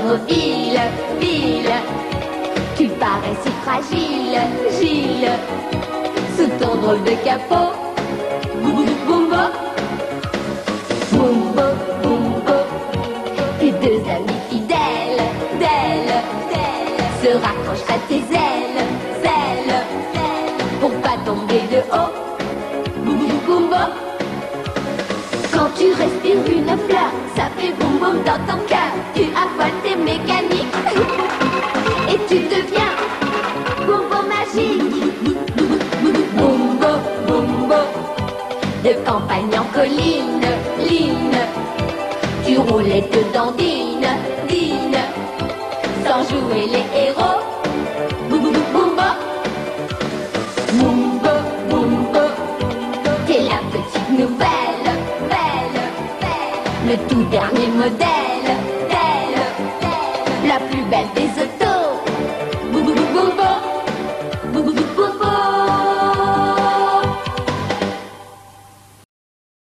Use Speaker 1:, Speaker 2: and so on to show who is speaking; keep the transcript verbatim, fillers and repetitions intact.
Speaker 1: rendre ville, ville. Tu parais si fragile, Gilles, sous ton drôle de capot. Boumbo, Boumbo, Boumbo, tes deux amis fidèles, d'elle, se raccrochent à tes ailes, ailes, pour pas tomber de haut. Boumbo, quand tu respires une fleur, ça fait boum boum dans ton cœur. Tu affoles tes mécaniques et tu deviens Boumbo magique. Boumbo, Boumbo, de campagne en colline, line, tu roules et te dandines, dîne, sans jouer les héros. Boumbo, Boumbo, Boumbo, t'es la petite nouvelle, belle, belle, le tout dernier modèle, belle, la plus belle des hôtels.